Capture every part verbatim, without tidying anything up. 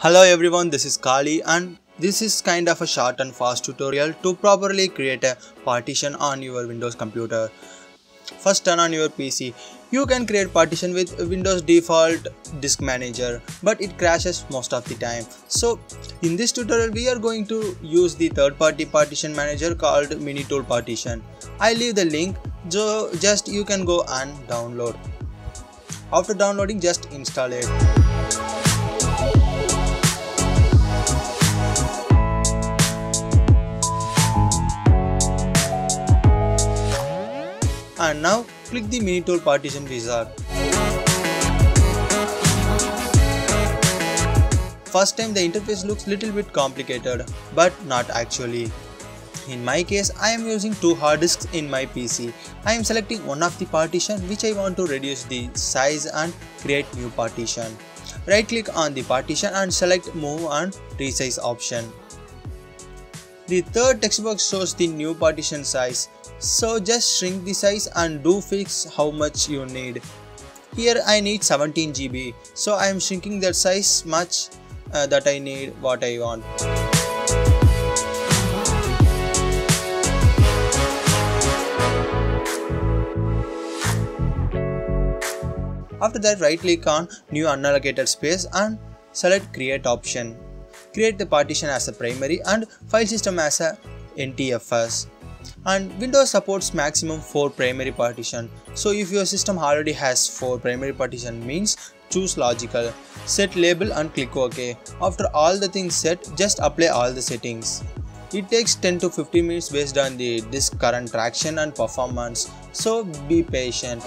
Hello everyone, this is Kali and this is kind of a short and fast tutorial to properly create a partition on your Windows computer. First, turn on your P C. You can create partition with Windows default disk manager, but it crashes most of the time. So in this tutorial we are going to use the third party partition manager called Minitool Partition. I leave the link, so just you can go and download. After downloading, just install it. And now click the Minitool Partition wizard. First time the interface looks little bit complicated, but not actually. In my case, I am using two hard disks in my P C. I am selecting one of the partition which I want to reduce the size and create new partition. Right click on the partition and select Move and Resize option. The third text box shows the new partition size. So just shrink the size and do fix how much you need. Here I need seventeen G B, so I am shrinking that size much uh, that I need what I want. After that, right click on new unallocated space and select create option. Create the partition as a primary and file system as a N T F S. And Windows supports maximum four primary partition. So if your system already has four primary partition, means choose logical, set label and click OK. After all the things set, just apply all the settings. It takes ten to fifteen minutes based on the disk current traction and performance, so be patient.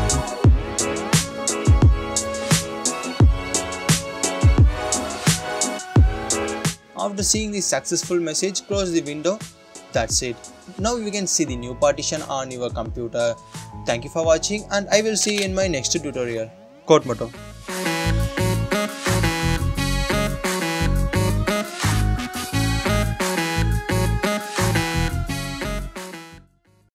After seeing the successful message, close the window. That's it. Now you can see the new partition on your computer. Thank you for watching and I will see you in my next tutorial. Quote motto.